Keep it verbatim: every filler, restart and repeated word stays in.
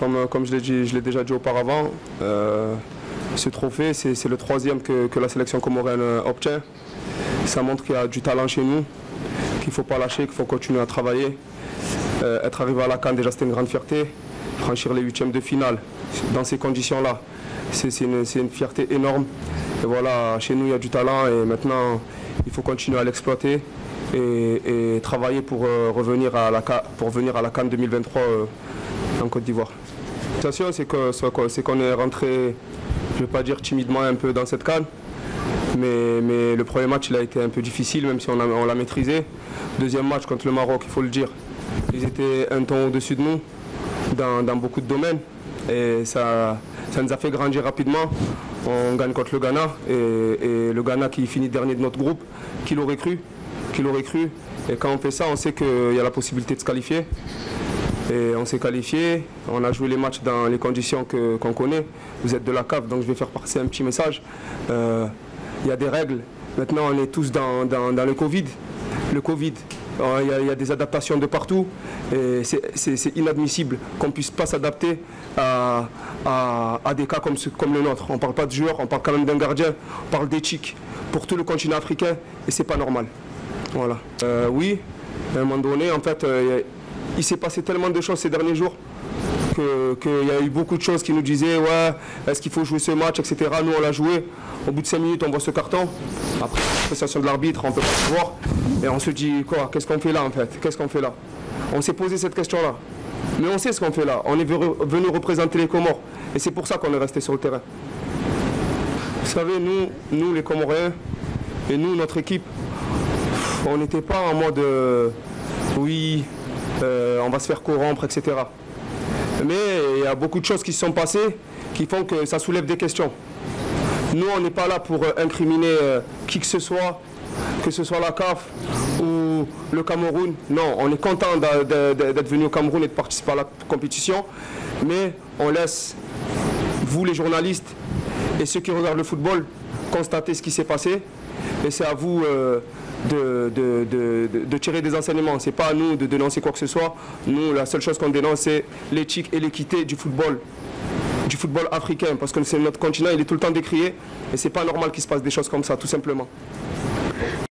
comme, comme je l'ai déjà dit auparavant, euh, ce trophée, c'est le troisième que, que la sélection comorienne obtient. Ça montre qu'il y a du talent chez nous, qu'il ne faut pas lâcher, qu'il faut continuer à travailler. Euh, être arrivé à la CAN, déjà c'était une grande fierté. Franchir les huitièmes de finale dans ces conditions-là, c'est une, une fierté énorme. Et voilà, chez nous il y a du talent et maintenant il faut continuer à l'exploiter et, et travailler pour, euh, revenir à la, pour venir à la CAN deux mille vingt-trois euh, en Côte d'Ivoire. La situation c'est qu'on qu'on est rentré, je ne vais pas dire timidement un peu dans cette CAN, mais, mais le premier match il a été un peu difficile même si on l'a maîtrisé. Deuxième match contre le Maroc, il faut le dire, ils étaient un ton au-dessus de nous dans, dans beaucoup de domaines et ça, ça nous a fait grandir rapidement. On gagne contre le Ghana et, et le Ghana qui finit dernier de notre groupe, qui l'aurait cru, qui l'aurait cru. Et quand on fait ça, on sait qu'il y a la possibilité de se qualifier. Et on s'est qualifié, on a joué les matchs dans les conditions qu'on qu'on connaît. Vous êtes de la C A F, donc je vais faire passer un petit message. Euh, il y a des règles. Maintenant, on est tous dans, dans, dans le Covid. Le Covid, il y, a, il y a des adaptations de partout. Et c'est inadmissible qu'on ne puisse pas s'adapter à, à, à des cas comme, ce, comme le nôtre. On ne parle pas de joueurs, on parle quand même d'un gardien, on parle d'éthique pour tout le continent africain et c'est pas normal. Voilà. Euh, oui, à un moment donné, en fait, euh, il s'est passé tellement de choses ces derniers jours qu'il que y a eu beaucoup de choses qui nous disaient ouais, est-ce qu'il faut jouer ce match, et cetera. Nous, on l'a joué. Au bout de cinq minutes, on voit ce carton. Après, l'appréciation de l'arbitre, on ne peut pas le voir. Et on se dit quoi, qu'est-ce qu'on fait là en fait? Qu'est-ce qu'on fait là? On s'est posé cette question-là. Mais on sait ce qu'on fait là. On est venu représenter les Comores. Et c'est pour ça qu'on est resté sur le terrain. Vous savez, nous, nous les Comoriens, et nous, notre équipe, on n'était pas en mode euh, oui, euh, on va se faire corrompre, et cetera. Mais il y a beaucoup de choses qui se sont passées qui font que ça soulève des questions. Nous, on n'est pas là pour incriminer euh, qui que ce soit, que ce soit la C A F ou le Cameroun. Non, on est content d'être venu au Cameroun et de participer à la compétition. Mais on laisse, vous les journalistes et ceux qui regardent le football, constater ce qui s'est passé. Et c'est à vous euh, de, de, de, de tirer des enseignements. Ce n'est pas à nous de dénoncer quoi que ce soit. Nous, la seule chose qu'on dénonce, c'est l'éthique et l'équité du football. Du football africain, parce que c'est notre continent, il est tout le temps décrié. Et c'est pas normal qu'il se passe des choses comme ça, tout simplement.